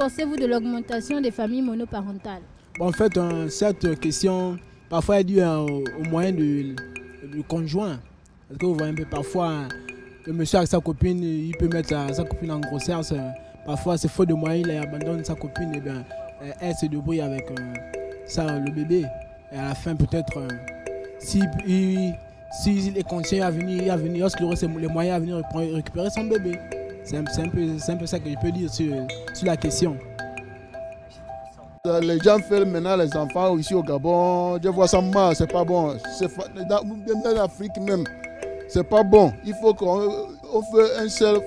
pensez-vous de l'augmentation des familles monoparentales? Bon, en fait, cette question, parfois, est due au moyen du conjoint. Parce que vous voyez un peu, parfois, le monsieur avec sa copine, il peut mettre sa copine en grossesse. Parfois, c'est faute de moyens, il abandonne sa copine, et bien, elle se débrouille avec le bébé. Et à la fin, peut-être, s'il est conscient à venir, lorsqu'il aura les moyens à venir récupérer son bébé. C'est un peu ça que je peux dire sur la question. Les gens font maintenant les enfants ici au Gabon. Je vois ça mal, c'est pas bon. Dans l'Afrique même, c'est pas bon. Il faut qu'on fait un seul,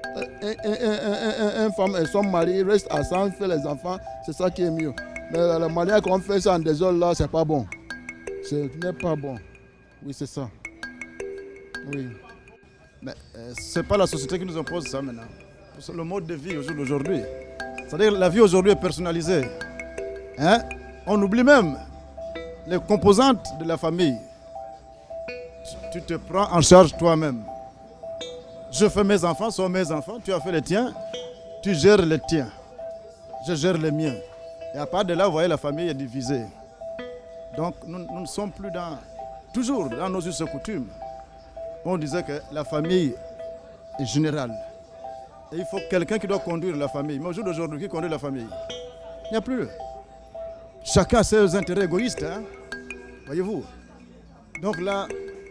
une femme et son mari restent ensemble, fait les enfants, c'est ça qui est mieux. Mais la manière qu'on fait ça en désordre là, c'est pas bon. Ce n'est pas bon. Oui, c'est ça. Oui. Mais c'est pas la société qui nous impose ça maintenant. C'est le mode de vie au jour d'aujourd'hui. C'est-à-dire que la vie aujourd'hui est personnalisée. Hein? On oublie même les composantes de la famille. Tu te prends en charge toi-même. Je fais mes enfants, sont mes enfants, tu as fait les tiens, tu gères les tiens. Je gère les miens. Et à part de là, vous voyez, la famille est divisée. Donc nous ne sommes plus toujours dans nos us et coutumes. On disait que la famille est générale. Et il faut quelqu'un qui doit conduire la famille. Mais au jour d'aujourd'hui, qui conduit la famille? Il n'y a plus. Chacun a ses intérêts égoïstes, hein? Voyez-vous. Donc là,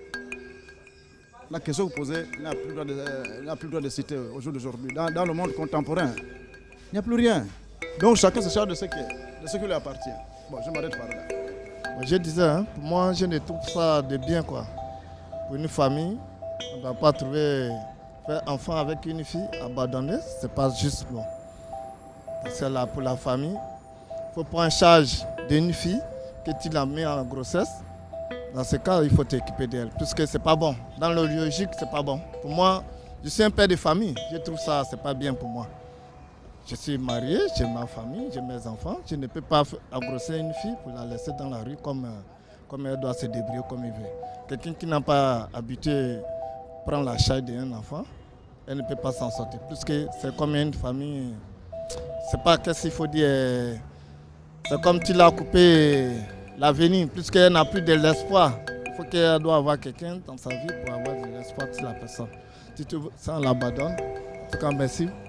la question que vous posez n'a plus le droit de citer au jour d'aujourd'hui. Dans le monde contemporain, il n'y a plus rien. Donc chacun se charge de ce qui lui appartient. Bon, je m'arrête par là. Je disais, hein, pour moi, je ne trouve ça de bien, quoi. Pour une famille, on ne doit pas trouver faire enfant avec une fille abandonnée, c'est pas juste bon. Parce que là, pour la famille, il faut prendre en charge d'une fille que tu la mets en grossesse. Dans ce cas, il faut t'occuper d'elle, puisque c'est pas bon. Dans le logique, c'est pas bon. Pour moi, je suis un père de famille. Je trouve ça, c'est pas bien pour moi. Je suis marié, j'ai ma famille, j'ai mes enfants. Je ne peux pas engrosser une fille pour la laisser dans la rue comme elle doit se débrouiller comme il veut. Quelqu'un qui n'a pas habitué à prendre la charge d'un enfant, elle ne peut pas s'en sortir. Puisque c'est comme une famille, c'est pas qu'est-ce qu'il faut dire. C'est comme tu l'as coupé l'avenir, puisqu'elle n'a plus de l'espoir. Il faut qu'elle doit avoir quelqu'un dans sa vie pour avoir de l'espoir sur la personne. Si tu l'abandonnes, en tout cas, merci.